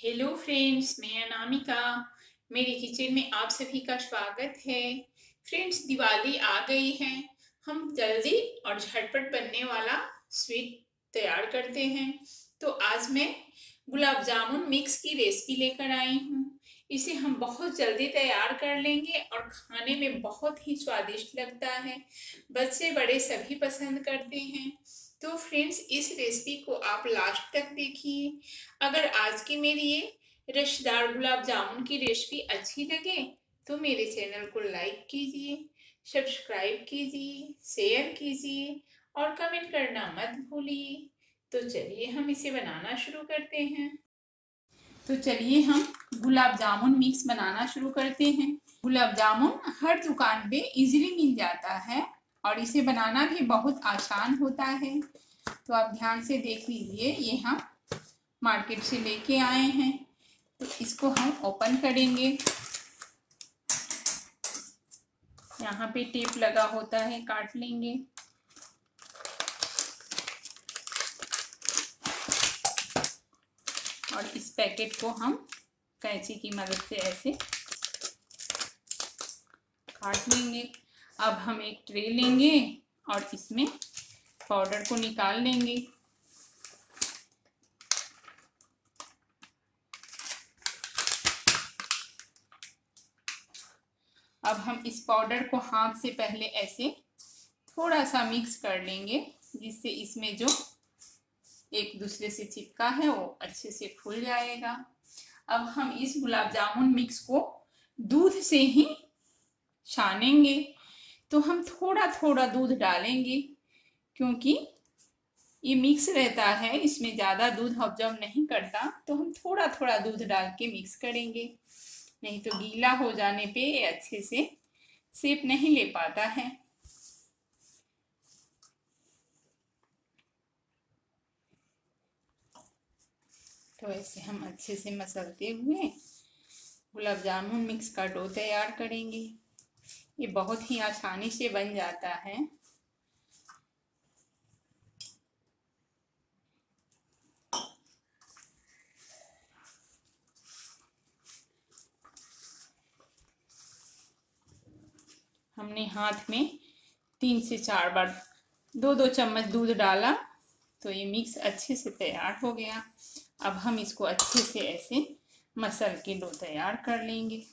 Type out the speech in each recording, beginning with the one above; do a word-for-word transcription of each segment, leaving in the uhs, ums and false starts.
Hello friends, मैं अनामिका। मेरे kitchen में आप सभी का स्वागत है। फ्रेंड्स, दिवाली आ गई है। हम जल्दी और झटपट बनने वाला स्वीट तैयार करते हैं। तो आज मैं गुलाब जामुन मिक्स की रेसिपी लेकर आई हूँ। इसे हम बहुत जल्दी तैयार कर लेंगे और खाने में बहुत ही स्वादिष्ट लगता है। बच्चे बड़े सभी पसंद करते हैं। तो फ्रेंड्स, इस रेसिपी को आप लास्ट तक देखिए। अगर आज की मेरी ये रसदार गुलाब जामुन की रेसिपी अच्छी लगे तो मेरे चैनल को लाइक कीजिए, सब्सक्राइब कीजिए, शेयर कीजिए और कमेंट करना मत भूलिए। तो चलिए हम इसे बनाना शुरू करते हैं। तो चलिए हम गुलाब जामुन मिक्स बनाना शुरू करते हैं। गुलाब जामुन हर दुकान पे इजीली मिल जाता है और इसे बनाना भी बहुत आसान होता है। तो आप ध्यान से देख लीजिए, ये हम मार्केट से लेके आए हैं। तो इसको हम ओपन करेंगे। यहाँ पे टेप लगा होता है, काट लेंगे। और इस पैकेट को हम कैंची की मदद से ऐसे काट लेंगे। अब हम एक ट्रे लेंगे और इसमें पाउडर को निकाल लेंगे। अब हम इस पाउडर को हाथ से पहले ऐसे थोड़ा सा मिक्स कर लेंगे, जिससे इसमें जो एक दूसरे से चिपका है वो अच्छे से फूल जाएगा। अब हम इस गुलाब जामुन मिक्स को दूध से ही छानेंगे। तो हम थोड़ा थोड़ा दूध डालेंगे, क्योंकि ये मिक्स रहता है, इसमें ज़्यादा दूध ऑब्जर्व नहीं करता। तो हम थोड़ा थोड़ा दूध डाल के मिक्स करेंगे, नहीं तो गीला हो जाने पे ये अच्छे से शेप नहीं ले पाता है। तो ऐसे हम अच्छे से मसलते हुए गुलाब जामुन मिक्स का डो तैयार करेंगे। ये बहुत ही आसानी से बन जाता है। हमने हाथ में तीन से चार बार दो दो चम्मच दूध डाला, तो ये मिक्स अच्छे से तैयार हो गया। अब हम इसको अच्छे से ऐसे मसल के डो तैयार कर लेंगे।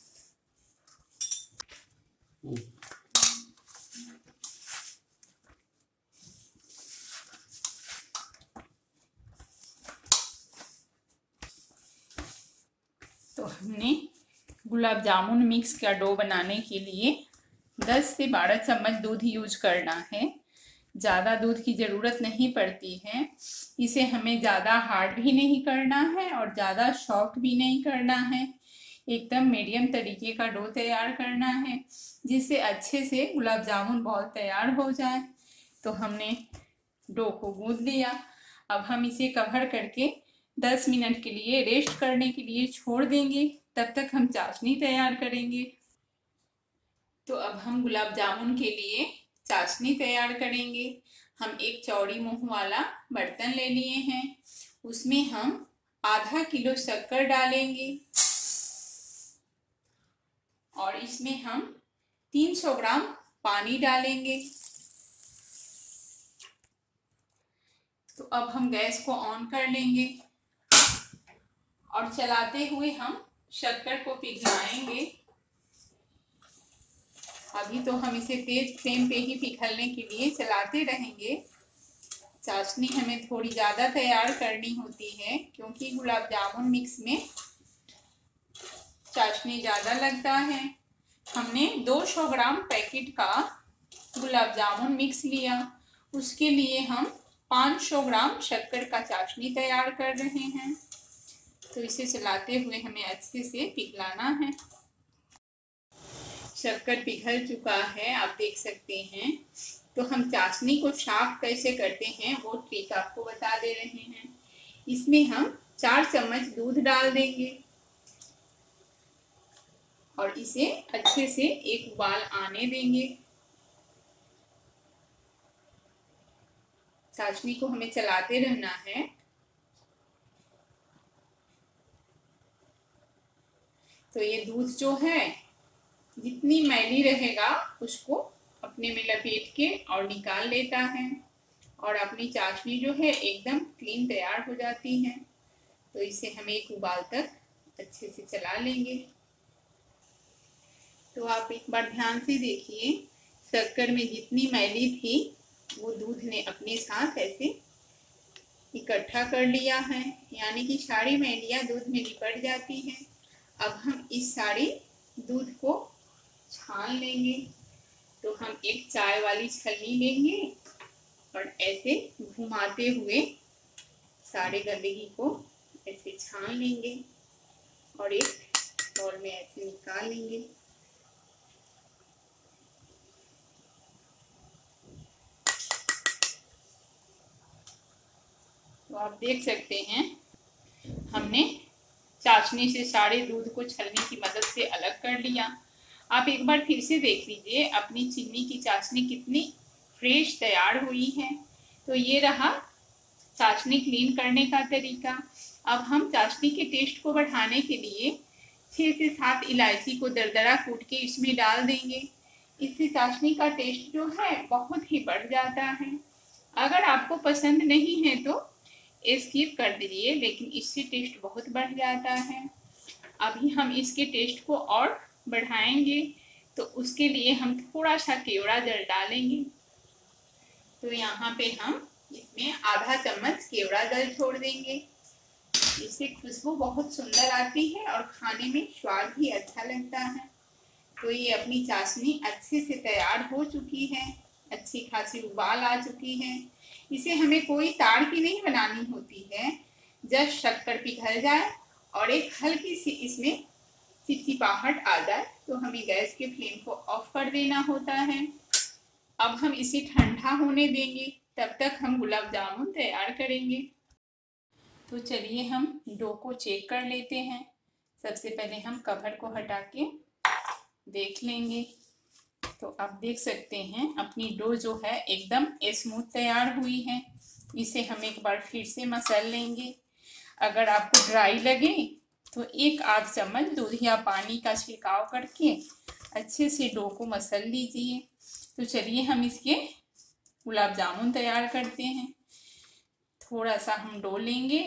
तो हमने गुलाब जामुन मिक्स का डो बनाने के लिए दस से बारह चम्मच दूध यूज करना है। ज़्यादा दूध की ज़रूरत नहीं पड़ती है। इसे हमें ज़्यादा हार्ड भी नहीं करना है और ज़्यादा सॉफ्ट भी नहीं करना है। एकदम मीडियम तरीके का डो तैयार करना है, जिससे अच्छे से गुलाब जामुन बॉल तैयार हो जाए। तो हमने डो को गूंथ लिया। अब हम इसे कवर करके दस मिनट के लिए रेस्ट करने के लिए छोड़ देंगे। तब तक हम चाशनी तैयार करेंगे। तो अब हम गुलाब जामुन के लिए चाशनी तैयार करेंगे। हम एक चौड़ी मुंह वाला बर्तन ले लिए हैं। उसमें हम आधा किलो शक्कर डालेंगे और इसमें हम तीन सौ ग्राम पानी डालेंगे। तो अब हम गैस को ऑन कर लेंगे और चलाते हुए हम शक्कर को पिघलाएंगे। अभी तो हम इसे तेज फ्लेम पे ही पिघलने के लिए चलाते रहेंगे। चाशनी हमें थोड़ी ज़्यादा तैयार करनी होती है, क्योंकि गुलाब जामुन मिक्स में चाशनी ज़्यादा लगता है। हमने दो सौ ग्राम पैकेट का गुलाब जामुन मिक्स लिया। उसके लिए हम पाँच सौ ग्राम शक्कर का चाशनी तैयार कर रहे हैं। तो इसे चलाते हुए हमें अच्छे से पिघलाना है। शक्कर पिघल चुका है, आप देख सकते हैं। तो हम चाशनी को साफ कैसे करते हैं वो ट्रिक आपको बता दे रहे हैं। इसमें हम चार चम्मच दूध डाल देंगे और इसे अच्छे से एक उबाल आने देंगे। चाशनी को हमें चलाते रहना है। तो ये दूध जो है जितनी मैली रहेगा उसको अपने में लपेट के और निकाल लेता है और अपनी चाशनी जो है एकदम क्लीन तैयार हो जाती है। तो इसे हम एक उबाल तक अच्छे से चला लेंगे। तो आप एक बार ध्यान से देखिए, शक्कर में जितनी मैली थी वो दूध ने अपने साथ ऐसे इकट्ठा कर लिया है, यानी कि सारी मैलियाँ दूध में लिपट जाती हैं। अब हम इस सारी दूध को छान लेंगे। तो हम एक चाय वाली छलनी लेंगे और ऐसे घुमाते हुए सारे गंदगी को ऐसे छान लेंगे और एक बाउल में ऐसे निकाल लेंगे। तो आप देख सकते हैं हमने चाशनी से सारे दूध को छलनी की मदद से अलग कर लिया। आप एक बार फिर से देख लीजिए अपनी चीनी की चाशनी कितनी फ्रेश तैयार हुई है। तो ये रहा चाशनी क्लीन करने का तरीका। अब हम चाशनी के टेस्ट को बढ़ाने के लिए छः से सात इलायची को दरदरा कूट के इसमें डाल देंगे। इससे चाशनी का टेस्ट जो है बहुत ही बढ़ जाता है। अगर आपको पसंद नहीं है तो स्किप कर दीजिए, लेकिन इससे टेस्ट बहुत बढ़ जाता है। अभी हम इसके टेस्ट को और बढ़ाएंगे, तो उसके लिए हम थोड़ा सा केवड़ा जल डालेंगे। तो यहाँ पे हम इसमें आधा चम्मच केवड़ा जल छोड़ देंगे। इससे खुशबू बहुत सुंदर आती है और खाने में स्वाद भी अच्छा लगता है। तो ये अपनी चाशनी अच्छे से तैयार हो चुकी है, अच्छी खासी उबाल आ चुकी है। इसे हमें कोई ताड़ की नहीं बनानी होती है। जब शक्कर पिघल जाए और एक हल्की सी इसमें चिपचिपाहट आ जाए तो हमें गैस के फ्लेम को ऑफ कर देना होता है। अब हम इसे ठंडा होने देंगे, तब तक हम गुलाब जामुन तैयार करेंगे। तो चलिए हम डो को चेक कर लेते हैं। सबसे पहले हम कवर को हटा के देख लेंगे। तो आप देख सकते हैं अपनी डो जो है एकदम स्मूथ तैयार हुई है। इसे हम एक बार फिर से मसल लेंगे। अगर आपको ड्राई लगे तो एक आध चम्मच दूध या पानी का छिड़काव करके अच्छे से डो को मसल लीजिए। तो चलिए हम इसके गुलाब जामुन तैयार करते हैं। थोड़ा सा हम डो लेंगे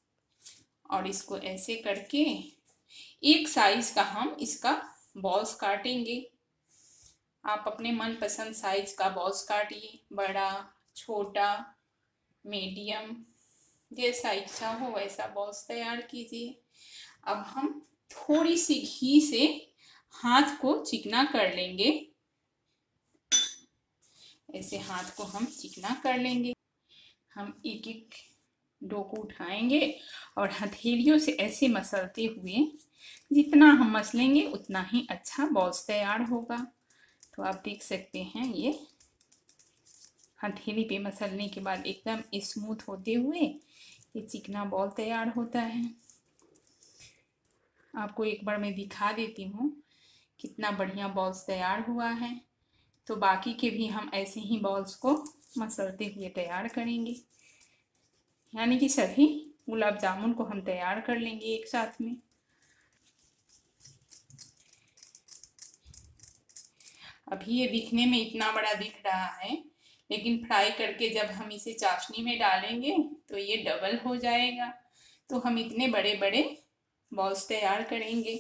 और इसको ऐसे करके एक साइज का हम इसका बॉल्स काटेंगे। आप अपने मनपसंद साइज का बॉल्स काटिए, बड़ा, छोटा, मीडियम, जैसा इच्छा हो वैसा बॉल्स तैयार कीजिए। अब हम थोड़ी सी घी से हाथ को चिकना कर लेंगे। ऐसे हाथ को हम चिकना कर लेंगे। हम एक एक डो को उठाएंगे और हथेलियों से ऐसे मसलते हुए जितना हम मसलेंगे उतना ही अच्छा बॉल्स तैयार होगा। तो आप देख सकते हैं ये हथेली पे मसलने के बाद एकदम स्मूथ होते हुए ये चिकना बॉल तैयार होता है। आपको एक बार मैं दिखा देती हूँ कितना बढ़िया बॉल्स तैयार हुआ है। तो बाकी के भी हम ऐसे ही बॉल्स को मसलते हुए तैयार करेंगे, यानी कि सभी गुलाब जामुन को हम तैयार कर लेंगे एक साथ में। अभी ये दिखने में इतना बड़ा दिख रहा है, लेकिन फ्राई करके जब हम इसे चाशनी में डालेंगे तो ये डबल हो जाएगा। तो हम इतने बड़े बड़े बॉल्स तैयार करेंगे।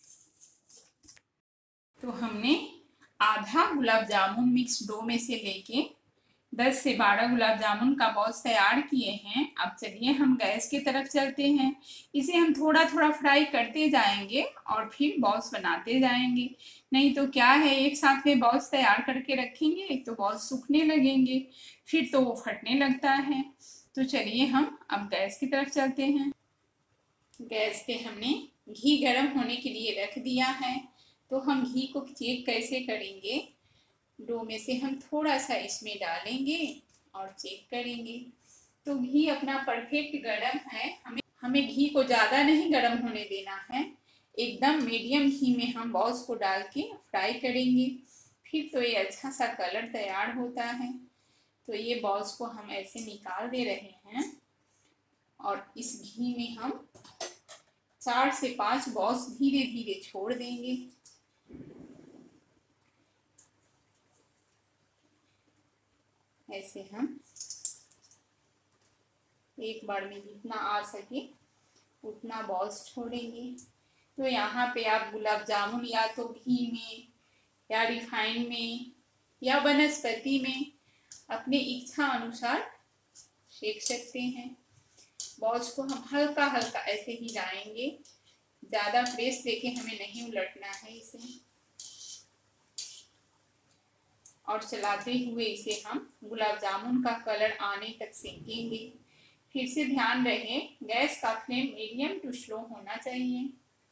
तो हमने आधा गुलाब जामुन मिक्स डो में से लेके दस से बारह गुलाब जामुन का बॉल्स तैयार किए हैं। अब चलिए हम गैस की तरफ चलते हैं। इसे हम थोड़ा थोड़ा फ्राई करते जाएंगे और फिर बॉल्स बनाते जाएंगे। नहीं तो क्या है, एक साथ में बॉल्स तैयार करके रखेंगे तो बॉल्स सूखने लगेंगे, फिर तो वो फटने लगता है। तो चलिए हम अब गैस की तरफ चलते हैं। गैस पे हमने घी गर्म होने के लिए रख दिया है। तो हम घी को चेक कैसे करेंगे, डो में से हम थोड़ा सा इसमें डालेंगे और चेक करेंगे। तो घी अपना परफेक्ट गर्म है। हमें हमें घी को ज़्यादा नहीं गर्म होने देना है, एकदम मीडियम घी में हम बॉल्स को डाल के फ्राई करेंगे। फिर तो ये अच्छा सा कलर तैयार होता है। तो ये बॉल्स को हम ऐसे निकाल दे रहे हैं और इस घी में हम चार से पांच बॉल्स धीरे धीरे छोड़ देंगे। ऐसे हम एक बार में जितना आ सके उतना बॉल्स छोड़ेंगे। तो यहाँ पे आप गुलाब जामुन या तो घी में या रिफाइंड में या वनस्पति में अपने इच्छा अनुसार सेक सकते हैं। बॉल्स को हम हल्का हल्का ऐसे ही हिलाएंगे, ज़्यादा प्रेस देके हमें नहीं उलटना है इसे। और चलाते हुए इसे हम गुलाब जामुन का कलर आने तक सेकेंगे। फिर से ध्यान रहे गैस का फ्लेम मीडियम टू स्लो होना चाहिए।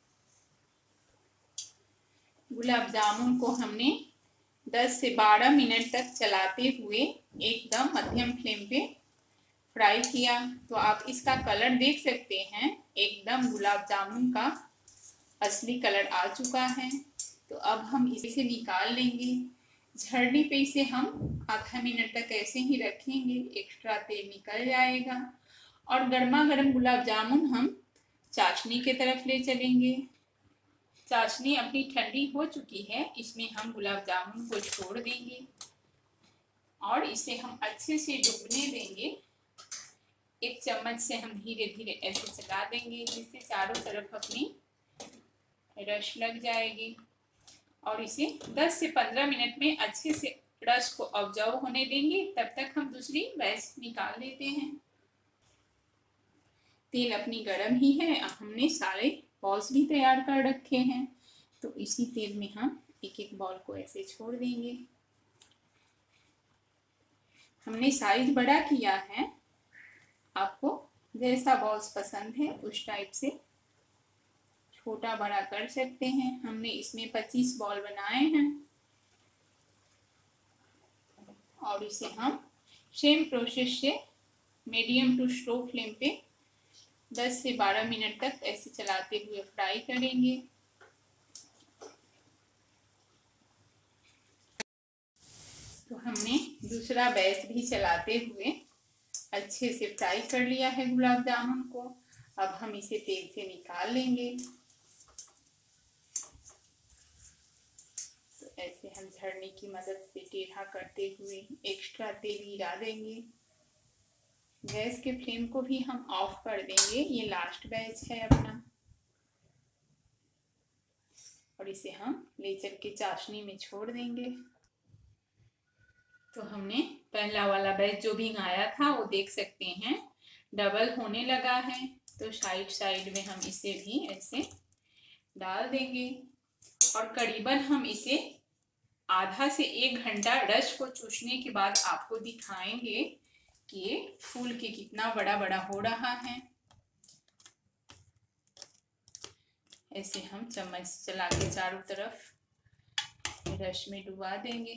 गुलाब जामुन को हमने दस से बारह मिनट तक चलाते हुए एकदम मध्यम फ्लेम पे फ्राई किया। तो आप इसका कलर देख सकते हैं, एकदम गुलाब जामुन का असली कलर आ चुका है। तो अब हम इसे निकाल लेंगे। झरने पे इसे हम आधा मिनट तक ऐसे ही रखेंगे, एक्स्ट्रा तेल निकल जाएगा। और गर्मा गर्म गुलाब जामुन हम चाशनी के तरफ ले चलेंगे। चाशनी अपनी ठंडी हो चुकी है, इसमें हम गुलाब जामुन को छोड़ देंगे और इसे हम अच्छे से डूबने देंगे। एक चम्मच से हम धीरे धीरे ऐसे चला देंगे जिससे चारों तरफ अपनी रस लग जाएगी। और इसे दस से पंद्रह मिनट में अच्छे से रस को ऑब्जर्व होने देंगे। तब तक हम दूसरी बैच निकाल लेते हैं। तेल अपनी गर्म ही है, हमने सारे बॉल्स भी तैयार कर रखे हैं। तो इसी तेल में हम एक एक बॉल को ऐसे छोड़ देंगे। हमने साइज बड़ा किया है, आपको जैसा बॉल्स पसंद है उस टाइप से छोटा बड़ा कर सकते हैं। हमने इसमें पच्चीस बॉल बनाए हैं और इसे हम सेम प्रोसेस से मीडियम टू स्लो फ्लेम पे दस से बारह मिनट तक ऐसे चलाते हुए फ्राई करेंगे। तो हमने दूसरा बैच भी चलाते हुए अच्छे से फ्राई कर लिया है गुलाब जामुन को। अब हम इसे तेल से निकाल लेंगे। तो ऐसे हम झरने की मदद से टेढ़ा करते हुए एक्स्ट्रा तेल गिरा देंगे। गैस के फ्लेम को भी हम ऑफ कर देंगे। ये लास्ट बैच है अपना। और इसे हम ले चल के चाशनी में छोड़ देंगे। तो हमने पहला वाला बैच जो भी आया था वो देख सकते हैं डबल होने लगा है। तो साइड साइड में हम इसे भी ऐसे डाल देंगे और करीबन हम इसे आधा से एक घंटा रस को चूसने के बाद आपको दिखाएंगे कि ये फूल के कितना बड़ा बड़ा हो रहा है। ऐसे हम चम्मच चला के चारों तरफ रस में डुबा देंगे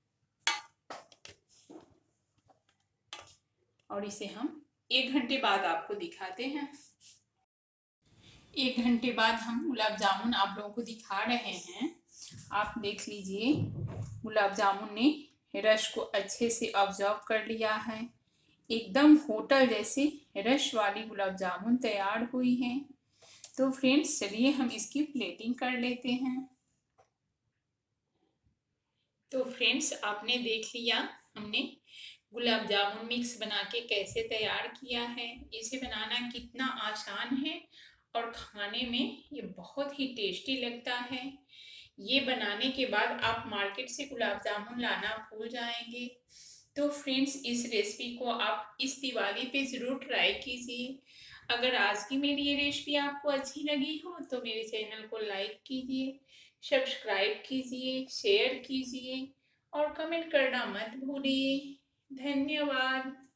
और इसे हम एक घंटे बाद आपको दिखाते हैं। एक घंटे बाद हम गुलाब जामुन आप लोगों को दिखा रहे हैं। आप देख लीजिए गुलाब जामुन ने रस को अच्छे से ऑब्जर्व कर लिया है। एकदम होटल जैसे रस वाली गुलाब जामुन तैयार हुई है। तो फ्रेंड्स चलिए हम इसकी प्लेटिंग कर लेते हैं। तो फ्रेंड्स आपने देख लिया हमने गुलाब जामुन मिक्स बना के कैसे तैयार किया है। इसे बनाना कितना आसान है और खाने में ये बहुत ही टेस्टी लगता है। ये बनाने के बाद आप मार्केट से गुलाब जामुन लाना भूल जाएंगे। तो फ्रेंड्स इस रेसिपी को आप इस दिवाली पे ज़रूर ट्राई कीजिए। अगर आज की मेरी ये रेसिपी आपको अच्छी लगी हो तो मेरे चैनल को लाइक कीजिए, सब्सक्राइब कीजिए, शेयर कीजिए और कमेंट करना मत भूलिए। धन्यवाद।